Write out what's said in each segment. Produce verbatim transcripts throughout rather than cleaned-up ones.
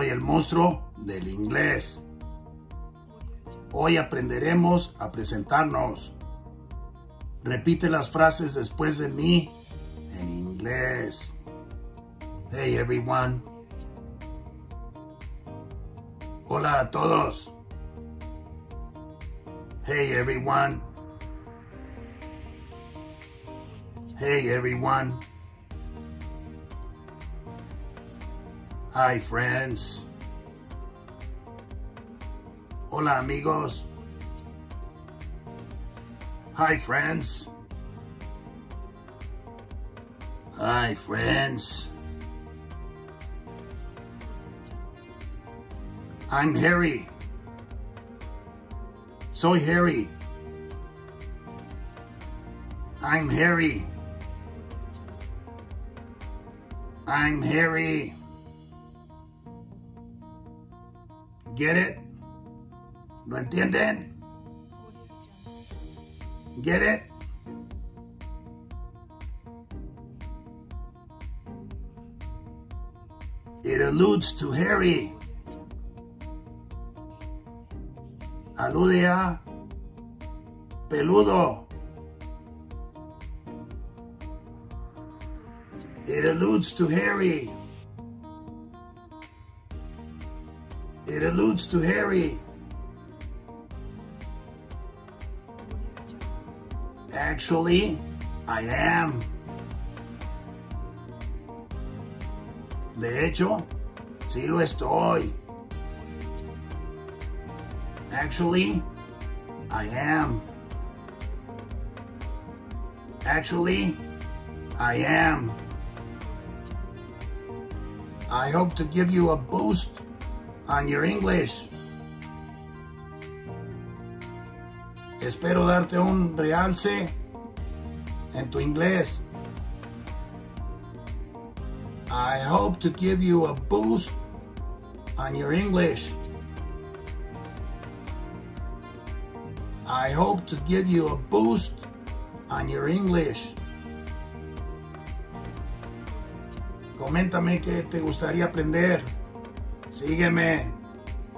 Soy el monstruo del inglés. Hoy aprenderemos a presentarnos. Repite las frases después de mí en inglés. Hey everyone. Hola a todos. Hey everyone. Hey everyone. Hi friends. Hola amigos. Hi friends. Hi friends. I'm Harry. Soy Harry. I'm Harry. I'm Harry. Get it? ¿Lo entienden? Get it? It alludes to Harry. Alude a peludo. It alludes to Harry. It alludes to Harry. Actually, I am. De hecho, sí lo estoy. Actually, I am. Actually, I am. I hope to give you a boost on your English. Espero darte un realce en tu inglés. I hope to give you a boost on your English. I hope to give you a boost on your English. Coméntame qué te gustaría aprender. Sígueme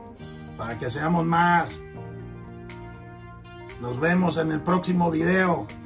para que seamos más. Nos vemos en el próximo video.